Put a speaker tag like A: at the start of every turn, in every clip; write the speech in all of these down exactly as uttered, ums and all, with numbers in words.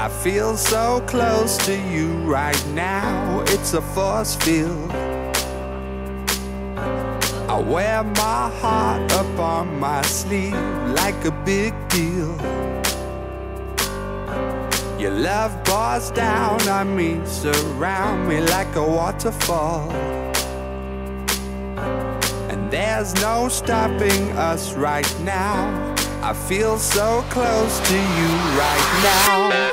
A: I feel so close to you right now, it's a force field. I wear my heart up on my sleeve like a big deal. Your love pours down on me, surround me like a waterfall. And there's no stopping us right now. I feel so close to you right now.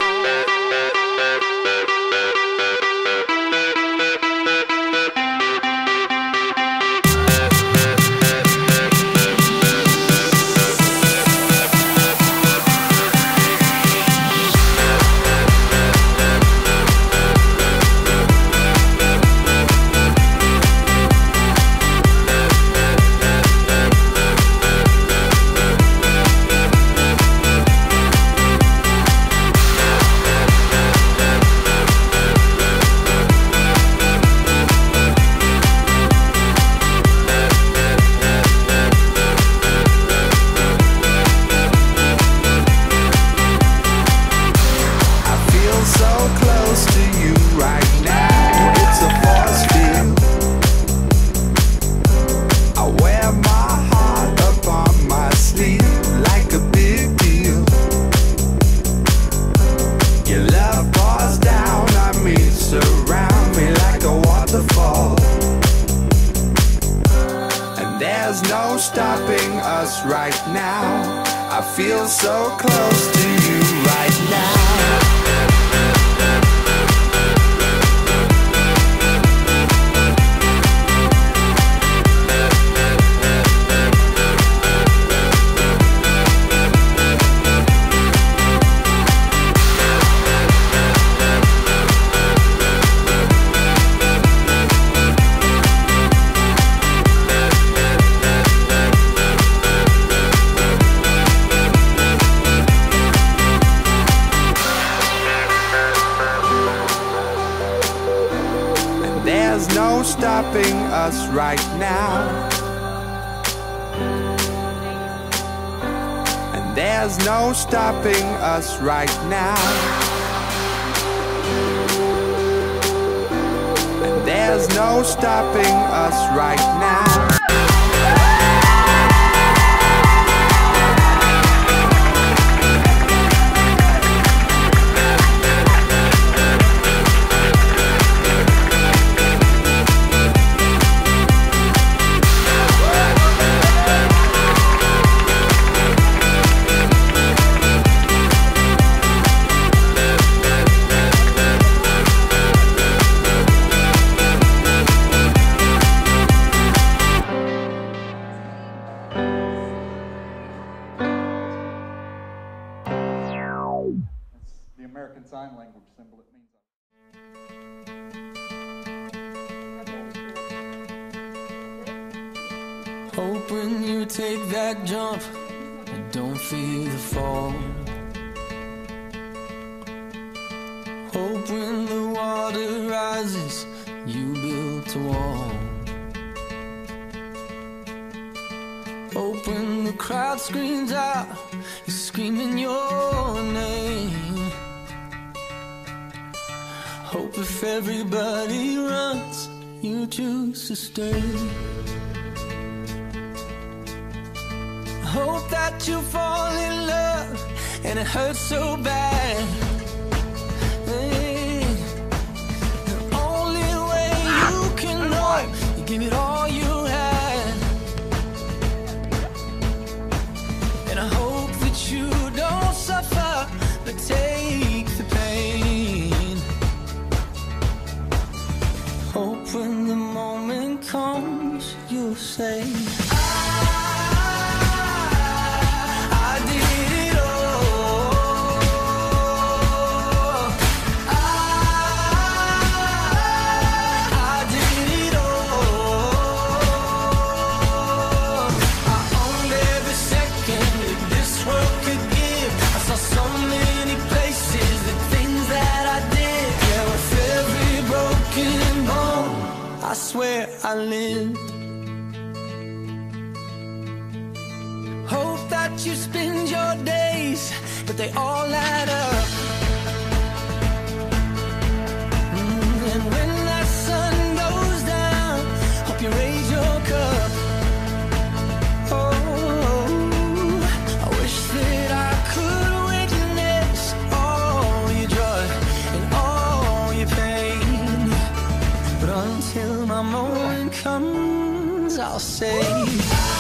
A: There's no stopping us right now. I feel so close to you right now. There's no stopping us right now. And there's no stopping us right now. And there's no stopping us right now.
B: The American Sign Language symbol. It means.
C: Hope when you take that jump, you don't feel the fall. Hope when the water rises, you built a wall. Hope when the crowd screams out, you're screaming your name. Hope if everybody runs, you choose to stay. Hope that you fall in love and it hurts so bad. Hey, the only way you can know, you give it all you had. And I hope that you don't suffer, but take the pain. Hope when the moment comes, you'll say, I swear I lived. Hope that you spend your days, but they all add up. say